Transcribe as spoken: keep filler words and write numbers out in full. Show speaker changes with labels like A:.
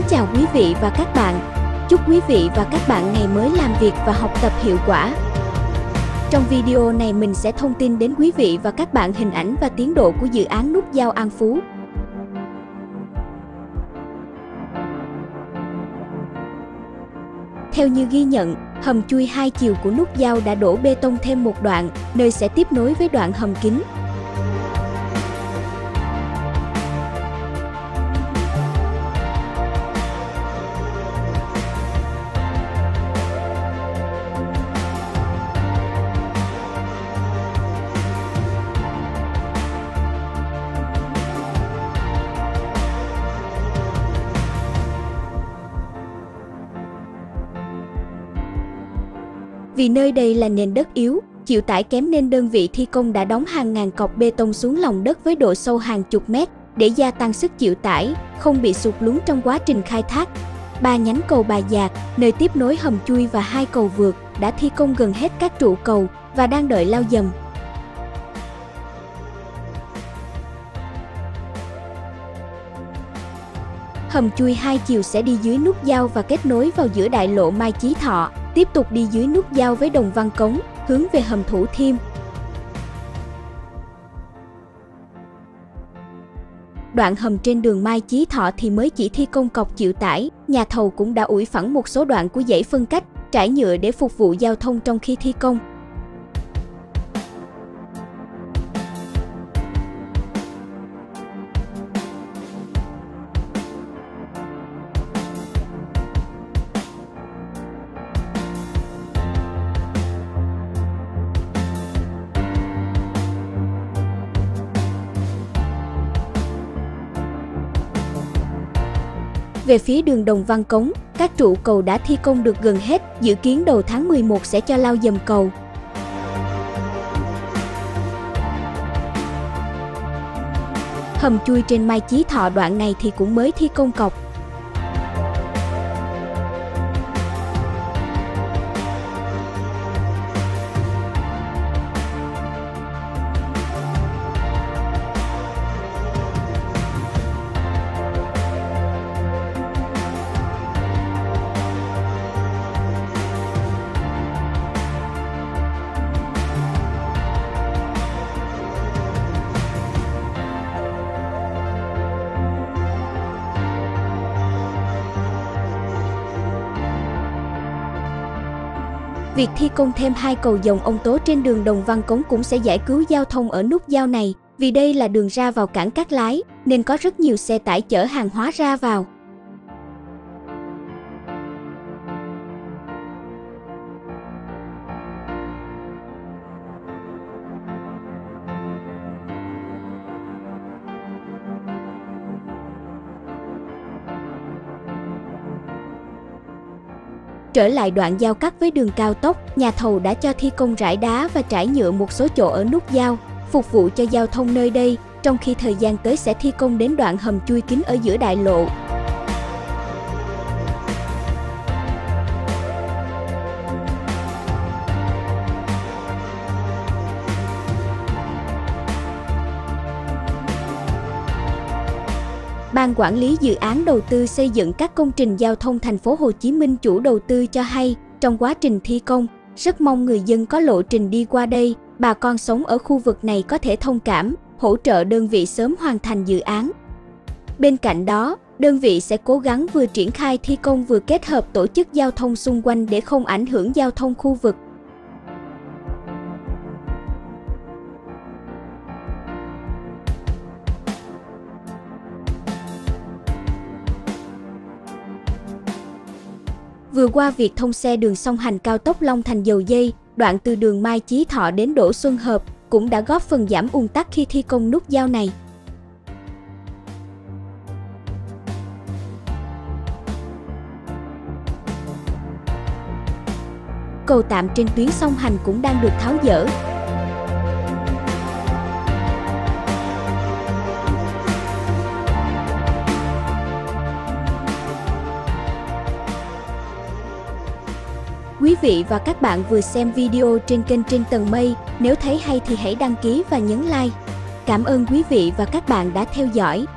A: chào quý vị và các bạn. Chúc quý vị và các bạn ngày mới làm việc và học tập hiệu quả. Trong video này mình sẽ thông tin đến quý vị và các bạn hình ảnh và tiến độ của dự án nút giao An Phú. Theo như ghi nhận, hầm chui hai chiều của nút giao đã đổ bê tông thêm một đoạn, nơi sẽ tiếp nối với đoạn hầm kính. Vì nơi đây là nền đất yếu, chịu tải kém nên đơn vị thi công đã đóng hàng ngàn cọc bê tông xuống lòng đất với độ sâu hàng chục mét để gia tăng sức chịu tải, không bị sụt lún trong quá trình khai thác. Ba nhánh cầu Bà Giạc, nơi tiếp nối hầm chui và hai cầu vượt, đã thi công gần hết các trụ cầu và đang đợi lau dầm. Hầm chui hai chiều sẽ đi dưới nút giao và kết nối vào giữa đại lộ Mai Chí Thọ, tiếp tục đi dưới nút giao với Đồng Văn Cống, hướng về hầm Thủ Thiêm. Đoạn hầm trên đường Mai Chí Thọ thì mới chỉ thi công cọc chịu tải, nhà thầu cũng đã ủi phẳng một số đoạn của dãy phân cách, trải nhựa để phục vụ giao thông trong khi thi công. Về phía đường Đồng Văn Cống, các trụ cầu đã thi công được gần hết, dự kiến đầu tháng mười một sẽ cho lau dầm cầu. Hầm chui trên Mai Chí Thọ đoạn này thì cũng mới thi công cọc. Việc thi công thêm hai cầu dòng ông Tố trên đường Đồng Văn Cống cũng sẽ giải cứu giao thông ở nút giao này, vì đây là đường ra vào cảng Cát Lái, nên có rất nhiều xe tải chở hàng hóa ra vào. Trở lại đoạn giao cắt với đường cao tốc, nhà thầu đã cho thi công rải đá và trải nhựa một số chỗ ở nút giao, phục vụ cho giao thông nơi đây, trong khi thời gian tới sẽ thi công đến đoạn hầm chui kính ở giữa đại lộ. Ban quản lý dự án đầu tư xây dựng các công trình giao thông thành phố Hồ Chí Minh chủ đầu tư cho hay, trong quá trình thi công, rất mong người dân có lộ trình đi qua đây, bà con sống ở khu vực này có thể thông cảm, hỗ trợ đơn vị sớm hoàn thành dự án. Bên cạnh đó, đơn vị sẽ cố gắng vừa triển khai thi công vừa kết hợp tổ chức giao thông xung quanh để không ảnh hưởng giao thông khu vực. Vừa qua việc thông xe đường song hành cao tốc Long Thành - Dầu Giây, đoạn từ đường Mai Chí Thọ đến Đỗ Xuân Hợp, cũng đã góp phần giảm ùn tắc khi thi công nút giao này. Cầu tạm trên tuyến song hành cũng đang được tháo dỡ. Quý vị và các bạn vừa xem video trên kênh Trên Tầng Mây, nếu thấy hay thì hãy đăng ký và nhấn like. Cảm ơn quý vị và các bạn đã theo dõi.